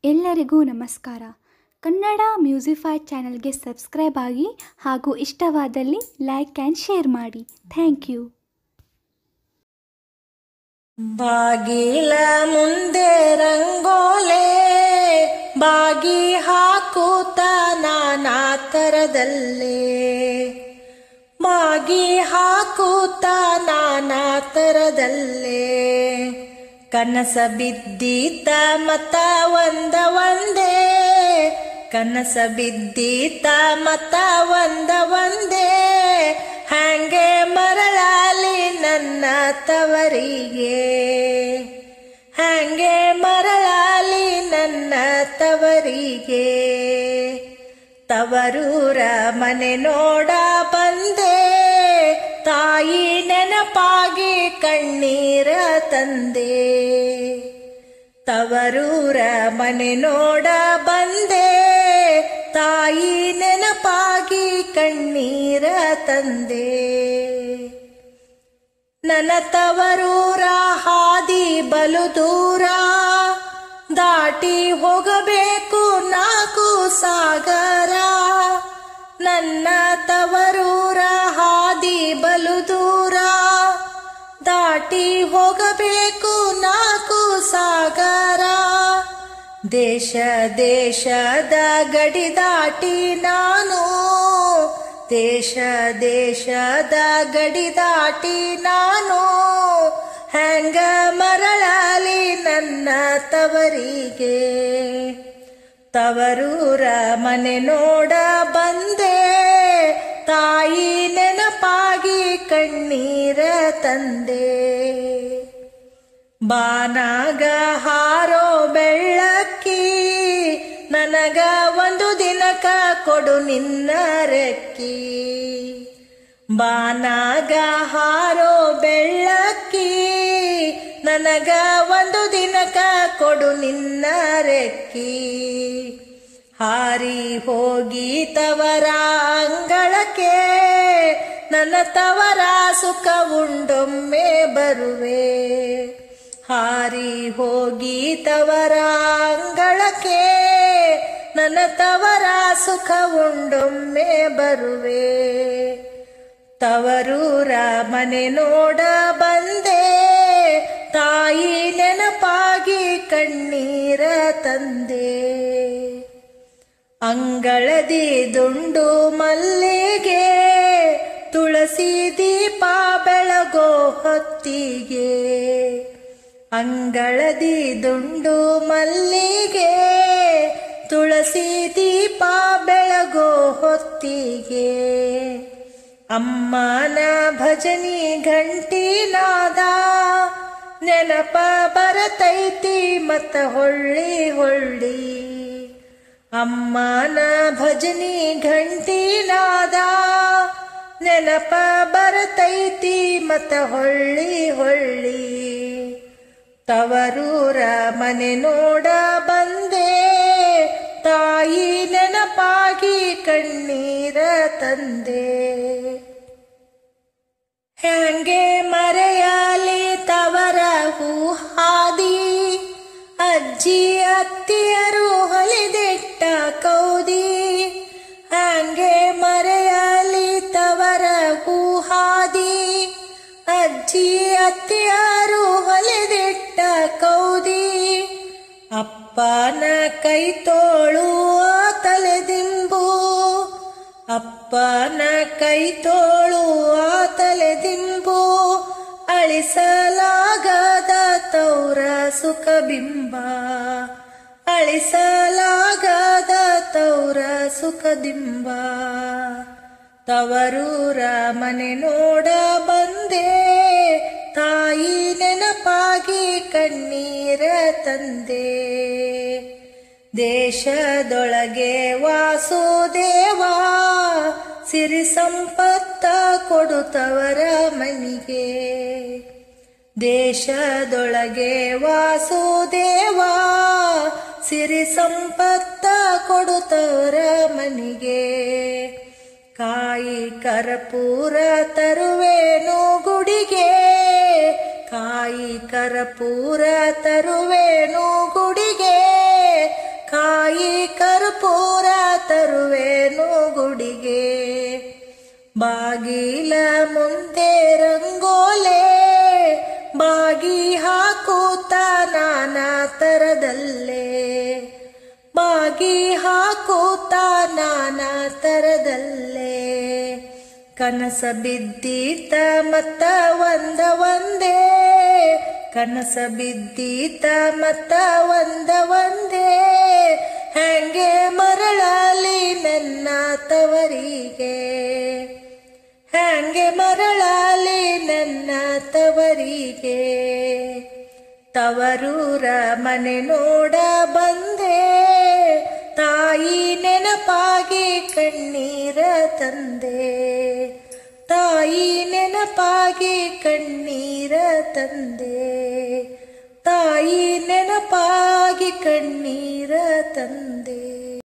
ಎಲ್ಲರಿಗೂ ನಮಸ್ಕಾರ. ಕನ್ನಡ ಮ್ಯೂಸಿಫೈ ಚಾನಲ್ಗೆ ಸಬ್ಸ್ಕ್ರೈಬ್ ಆಗಿ ಹಾಗೂ ಇಷ್ಟವಾದಲ್ಲಿ ಲೈಕ್ ಆ್ಯಂಡ್ ಶೇರ್ ಮಾಡಿ. Thank you. ಬಾಗಿಲ ಮುಂದೆ ರಂಗೋಲೆ ಬಾಗಿ ಹಾಕುತ್ತ ನಾನಾ ತರದಲ್ಲೇ ಬಾಗಿ ಹಾಕುತ್ತ ನಾನಾ ತರದಲ್ಲೇ ಕನಸ ಬಿದ್ದೀತ ಮತ ಒಂದೇ ಕನಸ ಬಿದ್ದೀತ ಮತ ಒಂದೇ ಹಂಗೆ ಮರಳಾಲಿ ನನ್ನ ತವರಿಗೆ ಹಂಗೆ ಮರಳಾಲಿ ನನ್ನ ತವರಿಗೆ ತವರೂರ ಮನೆ ನೋಡ ಬಂದೆ ತಾಯಿ ನೆನಪಾಗಿ ಕಣ್ಣೀರ ತಂದೆ ತವರೂರ ಮನೆ ನೋಡ ಬಂದೆ ತಾಯಿ ನೆನಪಾಗಿ ಕಣ್ಣೀರ ತಂದೆ ನನ್ನ ತವರೂರ ಹಾದಿ ಬಲು ದೂರ ದಾಟಿ ಹೋಗಬೇಕು ನಾಲ್ಕು ಸಾಗರ ನನ್ನ ತವರೂರ ಹಾದಿ ಬಲು ದೂರ ದಾಟಿ ಹೋಗಬೇಕು ನಾಲ್ಕು ಸಾಗರ ದೇಶ ದೇಶದ ಗಡಿ ದಾಟಿ ನಾನು ದೇಶ ದೇಶದ ಗಡಿ ದಾಟಿ ನಾನು ಹೆಂಗ ಮರಳಾಲಿ ನನ್ನ ತವರಿಗೆ ತವರೂರ ಮನೆ ನೋಡ ಬಂದೆ ತಾಯಿ ನೆನಪಾಗಿ ಕಣ್ಣೀರ ತಂದೆ ಬಾನಾಗ ಹಾರೋ ಬೆಳ್ಳಕ್ಕಿ ನನಗ ಒಂದು ದಿನಕ ಕೊಡು ನಿನ್ನ ರೆಕ್ಕಿ ಬಾನಾಗ ಹಾರೋ ಬೆಳ್ಳಕ್ಕಿ ನನಗ ಒಂದು ದಿನಕ ಕೊಡು ನಿನ್ನ ರೆಕ್ಕಿ ಹಾರಿ ಹೋಗಿ ತವರ ಅಂಗಳಕ್ಕೆ ನನ್ನ ತವರ ಸುಖ ಉಂಡೊಮ್ಮೆ ಬರುವೆ ಹಾರಿ ಹೋಗಿ ತವರ ಅಂಗಳಕ್ಕೆ ನನ್ನ ತವರ ಸುಖ ಉಂಡೊಮ್ಮೆ ಬರುವೆ ತವರೂರ ಮನೆ ನೋಡ ಬಂದೆ ತಾಯಿ ನೆನಪಾಗಿ ಕಣ್ಣೀರ ತಂದೆ ಅಂಗಳದಿ ದುಂಡು ಮಲ್ಲಿಗೆ ತುಳಸಿ ದೀಪ ಬೆಳಗೋ ಹೊತ್ತಿಗೆ ಅಂಗಳದಿ ದುಂಡು ಮಲ್ಲಿಗೆ ತುಳಸಿ ದೀಪ ಬೆಳಗೋ ಹೊತ್ತಿಗೆ ಅಮ್ಮನ ಭಜನಿ ಘಂಟಿನಾದ ನೆನಪ ಬರತೈತಿ ಮತ್ತ ಹೊಳ್ಳಿ ಹೊಳ್ಳಿ ಅಮ್ಮನ ಭಜನಿ ಘಂಟಿನಾದ ನೆನಪ ಬರತೈತಿ ಮತ್ತ ಹೊಳ್ಳಿ ಹೊಳ್ಳಿ ತವರೂರ ಮನೆ ನೋಡ ಬಂದೆ ತಾಯಿ ನೆನಪಾಗಿ ಕಣ್ಣೀರ ತಂದೆ ಹೆಂಗೆ ಮರೆಯಲಿ ತವರ ಹೂ ಹಾದಿ ಅಜ್ಜಿ ಅತ್ತಿಯರು ಹೊಲಿದಿಟ್ಟ ಕೌದಿ ಹಂಗೆ ಮರೆಯಲಿ ತವರ ಹೂ ಹಾದಿ ಅಜ್ಜಿ ಅತ್ತಿಯರು ಹೊಲಿದಿಟ್ಟ ಕೌದಿ ಅಪ್ಪನ ಕೈ ತೋಳುವ ತಲೆದಿಂಬು ಅಪ್ಪನ ಕೈ ತೋಳುವ ತಲೆದಿಂಬು ಅಳಿಸಲಾಗದ ತೌರ ಸುಖ ಬಿಂಬ ಅಳಿಸಲಾಗದ ತೌರ ಸುಖ ದಿಂಬ ತವರೂರ ಮನೆ ನೋಡ ಬಂದೆ ತಾಯಿ ನೆನಪಾಗಿ ಕಣ್ಣೀರ ತಂದೆ ದೇಶದೊಳಗೆ ವಾಸುದೇವ ಸಿರಿ ಸಂಪತ್ತ ಕೊಡುತ್ತವರ ಮನಿಗೆ ದೇಶದೊಳಗೆ ವಾಸುದೇವ ಸಿರಿ ಸಂಪತ್ತ ಕೊಡುತ್ತವರ ಮನಿಗೆ ಕಾಯಿ ಕರ್ಪೂರ ತರುವೇನು ಗುಡಿಗೆ ಕಾಯಿ ಕರ್ಪೂರ ತರುವೇನು ಗುಡಿಗೆ ಕರ್ಪೂರ ತರುವೆನು ಗುಡಿಗೆ. ಬಾಗಿಲ ಮುಂದೆ ರಂಗೋಲೆ ಬಾಗಿ ಹಾಕುತ್ತ ನಾನಾ ತರದಲ್ಲೇ, ಬಾಗಿ ಹಾಕುತ್ತ ನಾನಾ ತರದಲ್ಲೇ. ಕನಸ ಬಿದ್ದೀತ ಮತ್ತ ಒಂದೇ, ಕನಸ ಬಿದ್ದೀತ ಮತ್ತ ಒಂದೇ. ಹೆಂಗೆ ಮರಳಲಿ ನನ್ನ ತವರಿಗೆ, ಹೆಂಗೆ ಮರಳಲಿ ನನ್ನ ತವರಿಗೆ. ತವರೂರ ಮನೆ ನೋಡ ಬಂದೆ, ತಾಯಿ ನೆನಪಾಗಿ ಕಣ್ಣೀರ ತಂದೆ, ತಾಯಿ ನೆನಪಾಗಿ ಕಣ್ಣೀರ ತಂದೆ, ತಾಯಿ ನೆನಪಾಗಿ ಕಣ್ಣೀರ ತಂದೆ.